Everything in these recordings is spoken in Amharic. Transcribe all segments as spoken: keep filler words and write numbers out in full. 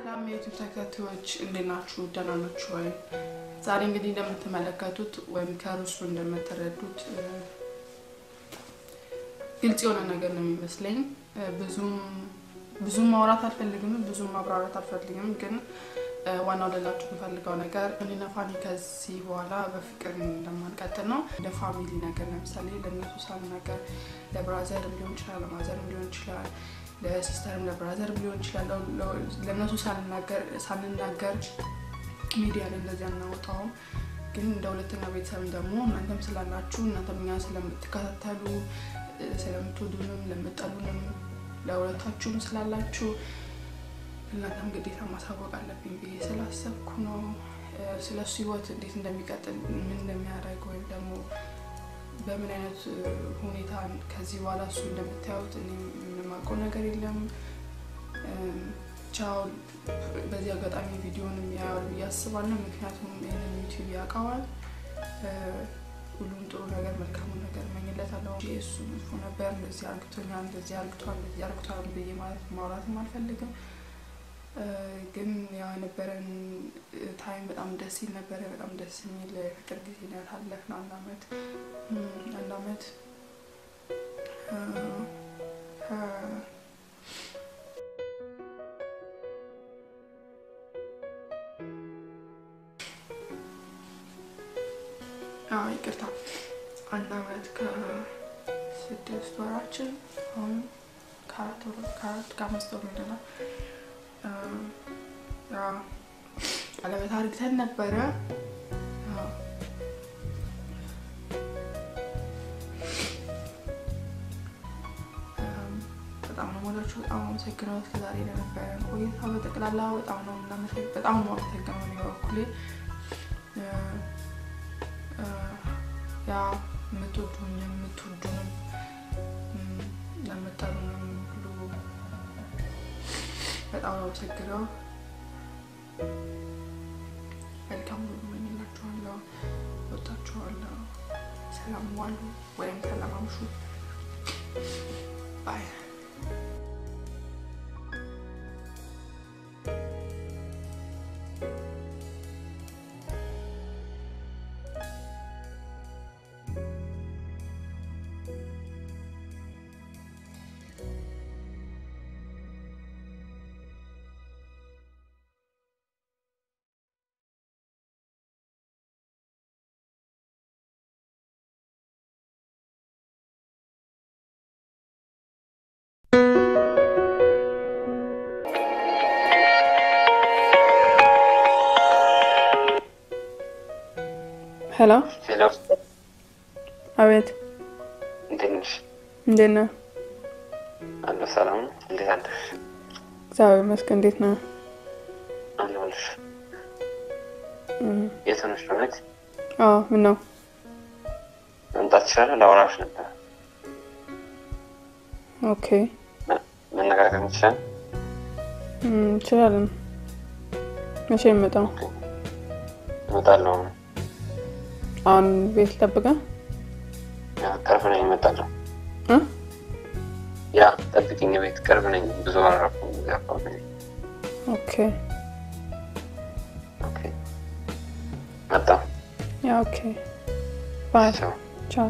ሰላም የዩቲዩብ ተከታታዮች እንዴት ናችሁ? ደህና ናችሁ ወይ? ዛሬ እንግዲህ እንደምትመለከቱት ወይም ከሩሱ እንደምትረዱት ግልጽ የሆነ ነገር ነው የሚመስለኝ። ብዙም ብዙም ማውራት አልፈልግም፣ ብዙም ማብራራት አልፈልግም። ግን ዋናው ለላችሁ የምፈልገው ነገር እኔና ፋኒ ከዚህ በኋላ በፍቅር እንደማንቀጥል ነው። እንደ ፋሚሊ ነገር ለምሳሌ ለነሱ ሳልናገር ለብራዘር ሊሆን ይችላል፣ ለማዘር ሊሆን ይችላል፣ ለሲስተርም ለብራዘር ሊሆን ይችላል፣ ለነሱ ሳልናገር ሳልናገር ሚዲያ ላይ እንደዚህ አናወጣው። ግን እንደ ሁለተኛ ቤተሰብ ደግሞ እናንተም ስላላችሁ እናንተም እኛ ስለምትከታተሉ ስለምትወዱንም ለምትጠሉንም ለሁለታችሁም ስላላችሁ እናንተም ግዴታ ማሳወቅ አለብኝ ብዬ ስላሰብኩ ነው። ስለሱ ህይወት እንዴት እንደሚቀጥል ምን እንደሚያደርግ ወይ ደግሞ በምን አይነት ሁኔታ ከዚህ በኋላ እሱ እንደምታዩት እኔ ምንም አውቀው ነገር የለም። ቻው በዚህ አጋጣሚ ቪዲዮውን የሚያዩ ያስባለሁ፣ ምክንያቱም ይሄንን ዩቲዩብ ያውቃዋል። ሁሉም ጥሩ ነገር መልካም ነገር መኝለታለሁ። እሱ መጥፎ ነበር እንደዚህ አርግቶኛል እንደዚህ አርግቷል እንደዚህ አርግቷል ብዬ ማለት ማውራትም አልፈልግም። ግን ያ ነበረን ታይም በጣም ደስ ይል ነበር። በጣም ደስ የሚል ፍቅር ጊዜ ነው ያሳለፍነው። አንድ አመት አንድ አመት አይ ይቅርታ አንድ አመት ከስድስት ወራችን አሁን ከአራት ወር ከአራት ከአምስት ወር ነው። ያ ቀለበት አድርገን ነበረ። በጣም ነው ወላችሁ በጣም አመሰግናለሁ እስከዛሬ ለነበረን ቆይታ በጠቅላላ በጣም ነው እናመሰግናለን። በጣም ነው አመሰግናለሁ ነው በኩሌ ያ የምትወዱኝ የምትወዱኝ ለምትጠሉኝ ሁሉ በጣም ነው አመሰግናለሁ። መልካም ሁሉ እመኝላችኋለሁ። ወጣችኋለሁ። ሰላም ዋሉ ወይም ሰላም አምሹ። ባይ Hello. Hello. አቤት። እንዴት እንዴት ነህ? አለ ሰላም እንዴት አደርሽ? እግዚአብሔር ይመስገን። እንዴት ነህ? አለሁልሽ። የት ነሽ ማለት? አዎ ምን ነው? መምጣት ትችላለህ? ላወራሽ ነበር። ኦኬ። መነጋገር እንችላለን? እም እንችላለን። መቼ የምመጣው? እመጣለሁ። አሁን ቤት ጠብቀህ? ያ ቅርብ ነኝ እመጣለሁ። እ ያ ጠብቂኝ ቤት ቅርብ ነኝ ብዙ አራፍኩ ያፋው ነኝ። ኦኬ ኦኬ መጣ። ያ ኦኬ ባይ ቻው ቻው።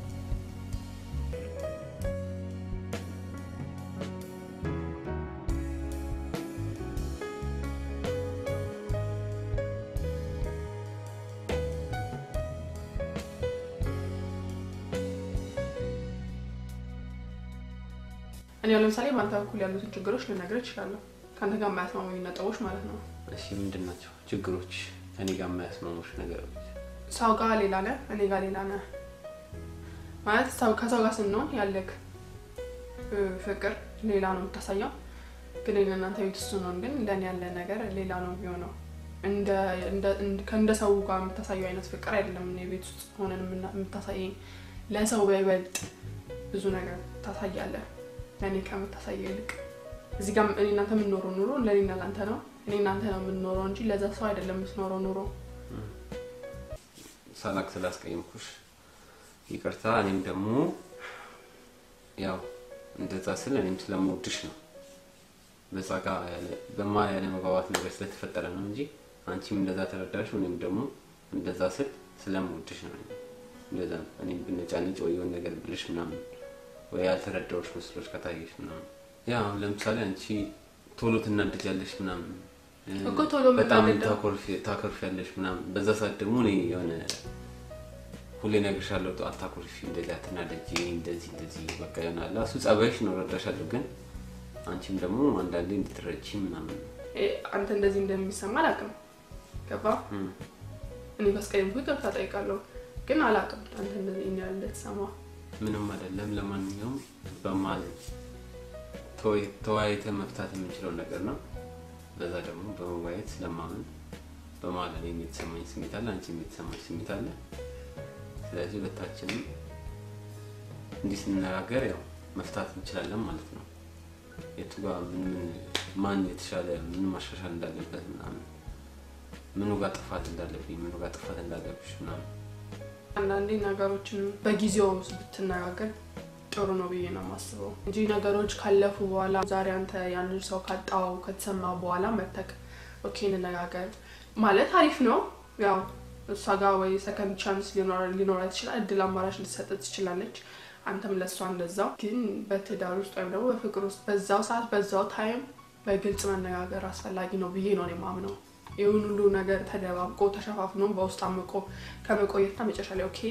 እኔ ለምሳሌ ባንተ በኩል ያሉትን ችግሮች ልነግርህ እችላለሁ። ካንተ ጋር የማያስማሙኝ ነጥቦች ማለት ነው። እሺ ምንድናቸው ችግሮች? እኔ ጋር የማያስማሙሽ ነገሮች? ሰው ጋር ሌላ ነህ፣ እኔ ጋር ሌላ ነህ። ማለት ሰው ከሰው ጋር ስንሆን ያለክ ፍቅር ሌላ ነው የምታሳየው። ግን እናንተ ቤት ስንሆን ግን ለኔ ያለ ነገር ሌላ ነው የሚሆነው። እንደ እንደ ከእንደ ሰው ጋር የምታሳየው አይነት ፍቅር አይደለም። እኔ ቤት ውስጥ ሆነን የምታሳየኝ ለሰው በይበልጥ ብዙ ነገር ታሳያለህ። ለኔ ከምታሳየው ይልቅ እዚህ ጋር እኔ እናንተ ምን ኖሮ ኑሮ ለኔና ላንተ ነው። እኔ እናንተ ነው ምን ኖሮ እንጂ ለዛ ሰው አይደለም የምትኖረው ኑሮ። ሳላክ ስላስቀየምኩሽ ይቅርታ። እኔም ደግሞ ያው እንደዛ ስለ እኔም ስለምወድሽ ነው በዛጋ ያለ በማል ያለ መግባባት ነገር ስለተፈጠረ ነው እንጂ አንቺም እንደዛ ተረዳሽ ወይም ደግሞ እንደዛ ስል ስለምወድሽ ነው እንደዛ እኔም ብንጫንጭ ወይ የሆነ ነገር ብልሽ ምናምን ወይ ያልተረዳውሽ መስሎሽ ከታየሽ ምናምን ያ ለምሳሌ አንቺ ቶሎ ትናደጃለሽ ምናምን እኮ ቶሎ በጣም ታኮርፊ ታኮርፊያለሽ ምናምን በዛ ሰዓት ደግሞ እኔ የሆነ ሁሌ ነገርሻለሁ አታኮርፊ እንደዛ ተናደጂ እንደዚህ እንደዚህ በቃ ይሆናል እሱ ጸባይሽ ነው ረዳሻለሁ ግን አንቺም ደግሞ አንዳንዴ እንድትረጂ ምናምን አንተ እንደዚህ እንደሚሰማ አላውቅም ገባ እኔ በስከይም ሁሉ ታጣይቃለሁ ግን አላውቅም አንተ እንደዚህ እኛ እንደተሰማ ምንም አይደለም ለማንኛውም በማለት ቶይ ተዋይተ መፍታት የምንችለው ነገር ነው በዛ ደግሞ በመዋየት ለማመን በማለት ላይ የሚሰማኝ ስሜት አለ አንቺ የሚሰማሽ ስሜት አለ ስለዚህ ሁለታችንም እንዲህ ስንነጋገር ያው መፍታት እንችላለን ማለት ነው የቱጋ ምን ማን የተሻለ ምን ማሻሻል እንዳለበት ምናምን ምኑ ጋር ጥፋት እንዳለብኝ ምኑ ጋር ጥፋት እንዳለብሽ ምናምን አንዳንዴ ነገሮችን በጊዜው ብትነጋገር ጥሩ ነው ብዬ ነው ማስበው እንጂ ነገሮች ካለፉ በኋላ ዛሬ አንተ ያንን ሰው ካጣው ከተሰማ በኋላ መተክ ኦኬ እንነጋገር ማለት አሪፍ ነው ያው እሷ ጋር ወይ ሰከንድ ቻንስ ሊኖር ሊኖር ይችላል እድል አማራጭ ልትሰጥ ትችላለች አንተም ለሷ እንደዛው ግን በትዳር ውስጥ ወይ ደግሞ በፍቅር ውስጥ በዛው ሰዓት በዛው ታይም በግልጽ መነጋገር አስፈላጊ ነው ብዬ ነው የማምነው ይሁን ሁሉ ነገር ተደባብቆ ተሸፋፍኖ በውስጥ አምቆ ከመቆየትና መጨረሻ ላይ ኦኬ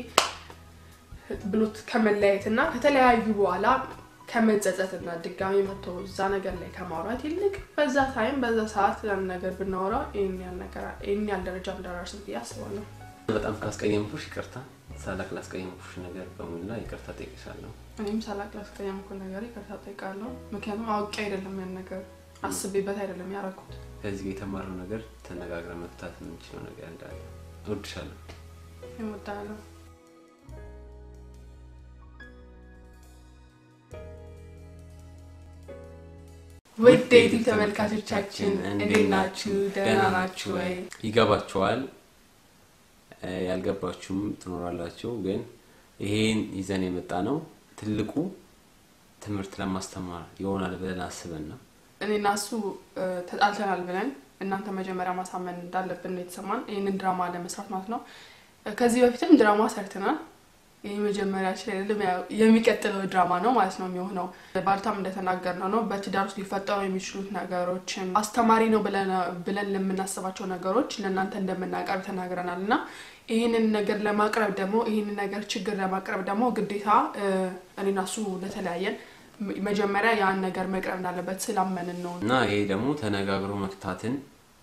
ብሎት ከመለያየትና ከተለያዩ በኋላ ከመጸጸትና ድጋሚ መጥቶ እዛ ነገር ላይ ከማውራት ይልቅ በዛ ታይም በዛ ሰዓት ያን ነገር ብናወራ እኛ ነገር እኛ ደረጃ እንደራስ ያስባለሁ በጣም ካስቀየምኩሽ ይቅርታ ሳላክ ላስቀየምኩሽ ነገር በሙሉ ይቅርታ ጠይቅሻለሁ እኔም ሳላክ ላስቀየምኩ ነገር ይቅርታ ጠይቃለሁ ምክንያቱም አውቄ አይደለም ያን ነገር አስቤበት አይደለም ያረኩት ከዚህ የተማረው ነገር ተነጋግረን መፍታት የምንችለው ነገር እንዳለ እወድሻለሁ እወዳለሁ ወዴት ተመልካቾቻችን እንዴት ናችሁ ደህና ናችሁ ወይ ይገባችኋል ያልገባችሁም ትኖራላችሁ ግን ይሄን ይዘን የመጣ ነው ትልቁ ትምህርት ለማስተማር ይሆናል ብለን አስበን ነው እኔና እሱ ተጣልተናል ብለን እናንተ መጀመሪያ ማሳመን እንዳለብን ነው የተሰማን ይሄንን ድራማ ለመስራት ማለት ነው ከዚህ በፊትም ድራማ ሰርተናል ይሄ መጀመሪያችን አይደለም የሚቀጥለው ድራማ ነው ማለት ነው የሚሆነው ባልታም እንደተናገርነው ነው በትዳር ውስጥ ሊፈጠሩ የሚችሉት ነገሮችን አስተማሪ ነው ብለን ብለን ለምናስባቸው ነገሮች ለእናንተ እንደምናቀርብ ተናግረናልና ይሄንን ነገር ለማቅረብ ደግሞ ይሄንን ነገር ችግር ለማቅረብ ደግሞ ግዴታ እኔና እሱ ለተለያየን መጀመሪያ ያን ነገር መቅረብ እንዳለበት ስላመንን ነው እና ይሄ ደግሞ ተነጋግሮ መፍታትን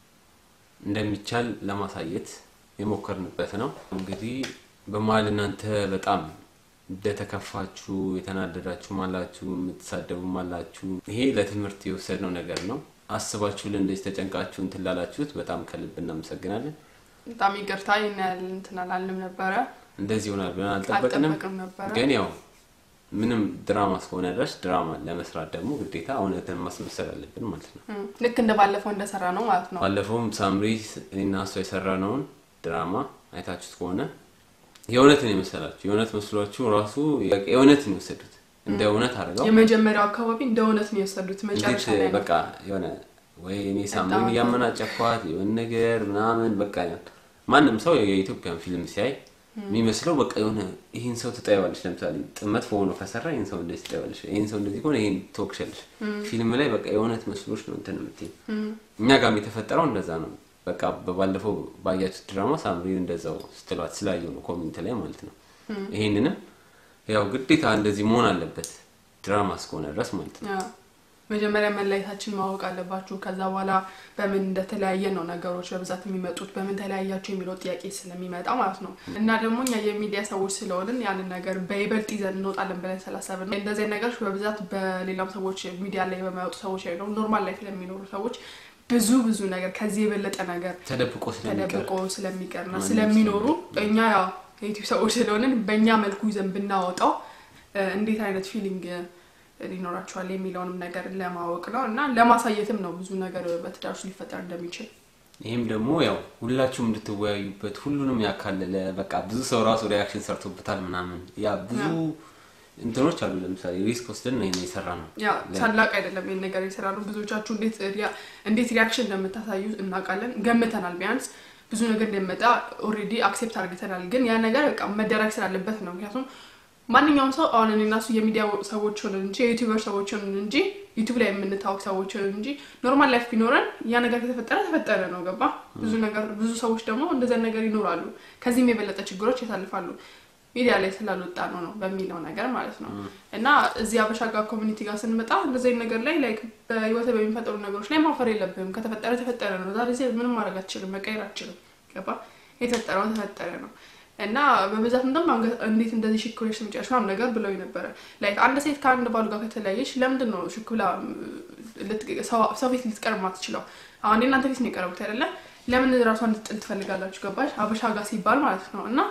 እንደሚቻል ለማሳየት የሞከርንበት ነው እንግዲህ በመሃል እናንተ በጣም እንደተከፋችሁ የተናደዳችሁ ማላችሁ የምትሳደቡ ማላችሁ ይሄ ለትምህርት የወሰድነው ነገር ነው አስባችሁ ለእንደዚህ ተጨንቃችሁ እንትላላችሁት በጣም ከልብ እናመሰግናለን በጣም ይቅርታ ይናል እንትናላልም ነበር እንደዚህ ሆናል ብለን አልጠበቅንም ግን ያው ምንም ድራማ እስከሆነ ድረስ ድራማ ለመስራት ደግሞ ግዴታ እውነትን ማስመሰል አለብን ማለት ነው ልክ እንደባለፈው እንደሰራ ነው ማለት ነው ባለፈውም ሳምሪ እና እሱ የሰራነውን ድራማ አይታችሁት ከሆነ የእውነት ነው የመሰላችሁ የእውነት መስሏችሁ ራሱ የእውነት ነው የወሰዱት እንደ እውነት አድርገው የመጀመሪያው አካባቢ እንደ እውነት ነው የወሰዱት መጨረሻ ላይ በቃ የሆነ ወይ እኔ ሳምሪ ያመናጨኳት የሆነ ነገር ምናምን በቃ ማንንም ሰው የኢትዮጵያን ፊልም ሲያይ የሚመስለው በቃ የሆነ ይሄን ሰው ተጣይዋለሽ ለምሳሌ ጥመት ሆኖ ከሰራ ይሄን ሰው እንደዚህ ተጣይዋለሽ ይሄን ሰው እንደዚህ ሆነ ይሄን ቶክሽልሽ ፊልም ላይ በቃ የእውነት መስሎሽ ነው እንትን የምትይ እኛ ጋርም የተፈጠረው እንደዛ ነው በቃ በባለፈው ባያችሁት ድራማ ሳምሪ እንደዛው ስትሏት ስላየው ነው ኮሜንት ላይ ማለት ነው ይሄንንም ያው ግዴታ እንደዚህ መሆን አለበት ድራማ እስከሆነ ድረስ ማለት ነው መጀመሪያ መለያየታችን ማወቅ አለባችሁ ከዛ በኋላ በምን እንደተለያየ ነው ነገሮች በብዛት የሚመጡት በምን ተለያያችሁ የሚለው ጥያቄ ስለሚመጣ ማለት ነው እና ደግሞ እኛ የሚዲያ ሰዎች ስለሆንን ያንን ነገር በይበልጥ ይዘን እንወጣለን ብለን ስላሰብን እንደዚህ ነገሮች በብዛት በሌላም ሰዎች ሚዲያ ላይ በማይወጡ ሰዎች አይደሉ ኖርማል ላይፍ ለሚኖሩ ሰዎች ብዙ ብዙ ነገር ከዚህ የበለጠ ነገር ተደብቆ ስለሚቀር ተደብቆ ስለሚቀርና ስለሚኖሩ እኛ ያው የዩቲዩብ ሰዎች ስለሆንን በእኛ መልኩ ይዘን ብናወጣው እንዴት አይነት ፊሊንግ ሊኖራቸዋል የሚለውንም ነገር ለማወቅ ነው እና ለማሳየትም ነው ብዙ ነገር በትዳርሽ ሊፈጠር እንደሚችል ይሄም ደግሞ ያው ሁላችሁም እንድትወያዩበት ሁሉንም ያካለለ በቃ ብዙ ሰው ራሱ ሪአክሽን ሰርቶበታል ምናምን ያ ብዙ እንትኖች አሉ ለምሳሌ ሪስክ ወስደን ነው የሰራነው ያ ታላቅ አይደለም ይሄን ነገር የሰራነው ብዙዎቻችሁ እንዴት እንዴት ሪአክሽን እንደምታሳዩ እናውቃለን ገምተናል ቢያንስ ብዙ ነገር እንደመጣ ኦሬዲ አክሴፕት አድርገናል ግን ያ ነገር በቃ መደረግ ስላለበት ነው ምክንያቱም ማንኛውም ሰው አሁን እኔናሱ የሚዲያ ሰዎች ሆነን እንጂ ዩቲዩበር ሰዎች ሆነን እንጂ ዩቲዩብ ላይ የምንታወቅ ሰዎች ሆነን እንጂ ኖርማል ላይፍ ቢኖረን ያ ነገር ከተፈጠረ ተፈጠረ ነው ገባ ብዙ ነገር ብዙ ሰዎች ደግሞ እንደዛ ነገር ይኖራሉ ከዚህም የበለጠ ችግሮች ያሳልፋሉ ሚዲያ ላይ ስላልወጣ ነው ነው በሚለው ነገር ማለት ነው እና እዚህ አበሻጋ ኮሚኒቲ ጋር ስንመጣ እንደዚህ ነገር ላይ ላይክ በህይወት በሚፈጠሩ ነገሮች ላይ ማፈር የለብንም ከተፈጠረ ተፈጠረ ነው ዛሬ ሲል ምንም ማድረግ አትችልም መቀየር አትችልም ገባ የተፈጠረው ተፈጠረ ነው እና በብዛት እንደም እንዴት እንደዚህ ሽክሮሽ ምጫሽማም ነገር ብለው ነበር ላይክ አንድ ሴት ከአንድ ባሉ ጋር ከተለያየሽ ለምንድን ነው ሽክላ ሰው ፊት ልትቀርብ ማትችለው አሁን እናንተ ፊት ነው የቀረቡት አይደለ ለምን ራሷን ልትጥል ትፈልጋላችሁ ገባሽ አበሻጋ ሲባል ማለት ነው እና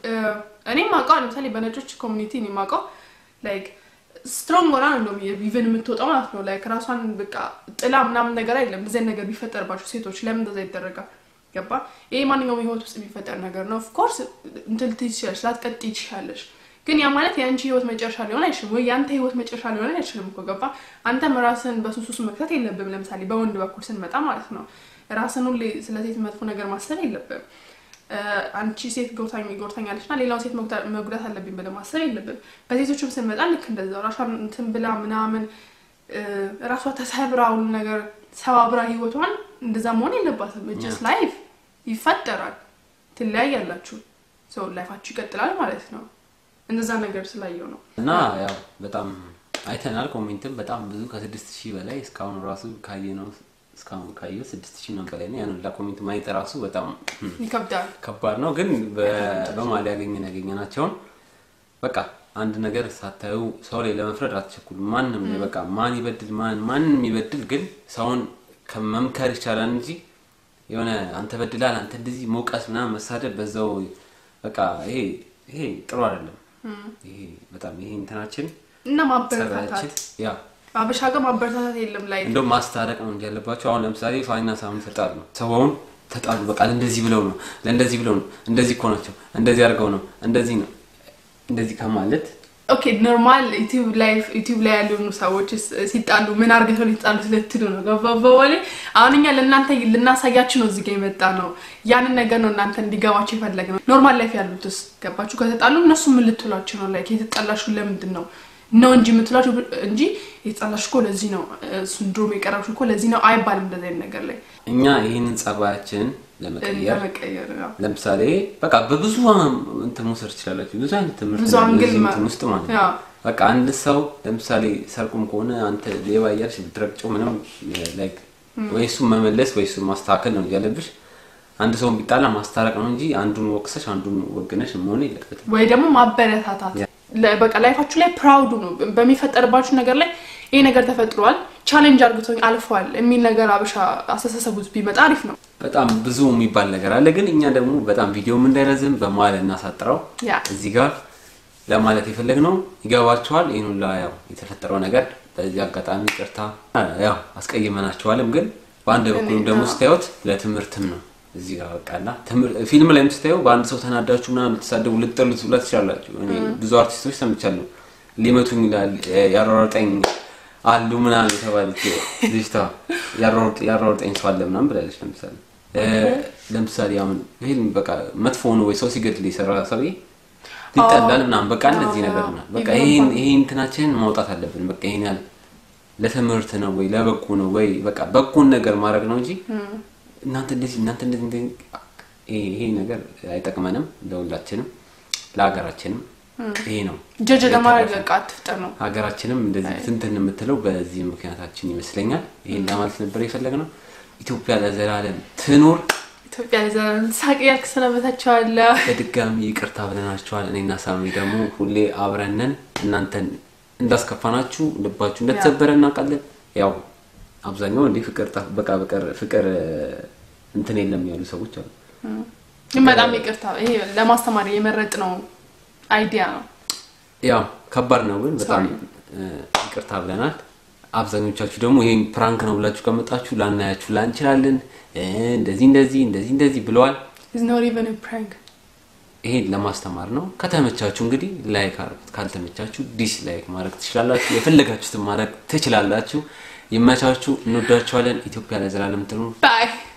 እኔም ማውቀው ለምሳሌ በነጮች ኮሚኒቲ እኔ ማውቀው ላይክ ስትሮንግ ሆና ነው ኢቭን የምትወጣው ማለት ነው ላይክ ራሷን በቃ ጥላ ምናምን ነገር አይደለም እንደዚህ ነገር ቢፈጠርባችሁ ሴቶች ለምን እንደዛ ይደረጋል ገባ ይሄ ማንኛውም ህይወት ውስጥ የሚፈጠር ነገር ነው ኦፍ ኮርስ እንትን ትይቻለሽ ላትቀጥይ ትችያለሽ ግን ያ ማለት ያንቺ ህይወት መጨረሻ ሊሆን አይችልም ወይ ያንተ ህይወት መጨረሻ ሊሆን አይችልም እኮ ገባ አንተ ራስን በሱሱስ መክተት የለብም ለምሳሌ በወንድ በኩል ስንመጣ ማለት ነው ራስን ሁሌ ስለዚህ መጥፎ ነገር ማሰብ የለብም አንቺ ሴት ጎታኝ ጎርታኛለሽና ሌላው ሴት መጉዳት አለብኝ ብለ ማሰብ የለብም በሴቶችም ስንመጣ ልክ እንደዛው ራሷን እንትን ብላ ምናምን ራሷ ተሰብራው ነገር ሰባብራ ህይወቷን እንደዛ መሆን የለባትም just life ይፈጠራል ትለያያላችሁ so ላይፋችሁ ይቀጥላል ማለት ነው እንደዛ ነገር ስላየው ነው እና ያው በጣም አይተናል ኮሜንትም በጣም ብዙ ከስድስት ሺህ በላይ እስካሁን ራሱ ካየነው እስካሁን ካየው ስድስት ሺህ ነው በላይ ነው ያንን ለኮሜንት ማይጠ ራሱ በጣም ይከብዳል ከባድ ነው ግን በማል ያገኘን ያገኘናቸው በቃ አንድ ነገር ሳታዩ ሰው ላይ ለመፍረድ አትቸኩሉ ማንንም ላይ በቃ ማን ይበድል ማን ማንንም ይበድል ግን ሰውን ከመምከር ይቻላል እንጂ የሆነ አንተ በድላል አንተ እንደዚህ ሞቃስ ምናምን መሳደብ በዛው በቃ ይሄ ይሄ ጥሩ አይደለም ይሄ በጣም ይሄ እንትናችን እና ማበረታታት ያ አበሻጋ ማበረታታት የለም ላይ እንደው ማስታረቅ ነው ያለባቸው አሁን ለምሳሌ ፋይናንስ አሁን ተጣሉ ሰውን ተጣሉ በቃ እንደዚህ ብለው ነው ለእንደዚህ ብለው ነው እንደዚህ እኮ ናቸው እንደዚህ አድርገው ነው እንደዚህ ነው እንደዚህ ከማለት ኦኬ ኖርማል ዩቲዩብ ላይፍ ዩቲዩብ ላይ ያሉ ሰዎች ሲጣሉ ምን አርገው ሊጣሉ ስለትሉ ነው ገባባዋለ አሁንኛ ለእናንተ ልናሳያችሁ ነው እዚህ ጋር የመጣ ነው ያንን ነገር ነው እናንተ እንዲገባችሁ ይፈልጋል ኖርማል ላይፍ ያሉትስ ገባችሁ ከተጣሉ እነሱ ምን ልትሏቸው ነው ላይክ የተጣላችሁ ለምንድን ነው ነው እንጂ ምትላችሁ እንጂ የተጣላችሁ እኮ ለዚህ ነው ሲንድሮም የቀረብሽ እኮ ለዚህ ነው አይባልም እንደዚህ አይነት ነገር ላይ እኛ ይሄንን ጸባያችን ለመቀየር ለመቀየር ለምሳሌ በቃ በብዙ እንት ሙሰር ይችላልችሁ ብዙ አይነት ትምህርት ነው ውስጥ ማለት ነው በቃ አንድ ሰው ለምሳሌ ሰርቁም ከሆነ አንተ ሌባ ያያልሽ ብትረቅጨው ምንም ላይክ ወይሱ መመለስ ወይሱ ማስተካከል ነው ያለብሽ አንድ ሰው ቢጣላ ማስተራቅ ነው እንጂ አንዱን ወቅሰሽ አንዱን ወግነሽ መሆን የለበትም ወይ ደግሞ ማበረታታት በቃ ላይፋችሁ ላይ ፕራውድ ነው በሚፈጠርባችሁ ነገር ላይ ይሄ ነገር ተፈጥሯል ቻሌንጅ አድርጉቶኝ አልፏል የሚል ነገር አበሻ አስተሳሰቡት ቢመጣ አሪፍ ነው በጣም ብዙ የሚባል ነገር አለ ግን እኛ ደግሞ በጣም ቪዲዮ ምን እንዳይረዝም በማለት እናሳጥራው እዚህ ጋር ለማለት የፈለግነው ይገባችኋል ይሄን ሁሉ ያው የተፈጠረው ነገር በዚህ አጋጣሚ ቅርታ ያው አስቀይመናችኋልም ግን በአንድ በኩል ደግሞ ስታዩት ለትምህርትም ነው እዚህ ጋር በቃና ፊልም ላይ ምትታዩ በአንድ ሰው ተናዳችሁና ልትሳደቡ ልትጠሉት ብላ ትችላላችሁ እኔ ብዙ አርቲስቶች ሰምቻለሁ ሊመቱኝ ይላል ያሯሯጠኝ አሉ ምናምን ተባልኩ ልጅታ ያሯሯጥ ያሯሯጠኝ ሰው አለ ምናምን ብላለች ለምሳሌ ለምሳሌ አሁን ፊልም በቃ መጥፎ ነው ወይ ሰው ሲገድል ይሰራ ሰውዬ ይጣላል ምናምን በቃ እንደዚህ ነገር ነው በቃ ይሄን ይሄን እንትናችን ማውጣት አለብን በቃ ይሄን ያለ ለተምርት ነው ወይ ለበቁ ነው ወይ በቃ በቁን ነገር ማድረግ ነው እንጂ እናንተ እንደዚህ እናንተ እንደዚህ ይሄ ነገር አይጠቅመንም ለሁላችንም ለሀገራችንም ይሄ ነው ጀጀ ለማድረግ አትፍጠር ነው ሀገራችንም እንደዚህ ትንትን የምትለው በዚህ ምክንያታችን ይመስለኛል ይሄን ለማለት ነበር የፈለግነው ኢትዮጵያ ለዘላለም ትኖር ኢትዮጵያ ለዘላለም ሳቂያክ ስለበታቻለ በድጋሚ ይቅርታ ብለናችኋል እኔና ሳሚ ደግሞ ሁሌ አብረነን እናንተን እንዳስከፋናችሁ ልባችሁ እንደተሰበረና ቃለን ያው አብዛኛው እንዴ ፍቅር በቃ በቀር ፍቅር እንትን የለም ያሉ ሰዎች አሉ በጣም ይቅርታ ይሄ ለማስተማር የመረጥ ነው አይዲያ ነው ያው ከባድ ነው ግን በጣም ይቅርታ ብለናል አብዛኞቻችሁ ደግሞ ይሄን ፕራንክ ነው ብላችሁ ከመጣችሁ ላናያችሁ ላንችላለን እንደዚህ እንደዚህ እንደዚህ እንደዚህ ብለዋል is not even a prank ይሄን ለማስተማር ነው ከተመቻችሁ እንግዲህ ላይክ አድርጉት ካልተመቻችሁ ዲስላይክ ማድረግ ትችላላችሁ የፈለጋችሁትን ማድረግ ትችላላችሁ ይመቻችሁ እንወዳችኋለን ኢትዮጵያ ለዘላለም ትኑር ባይ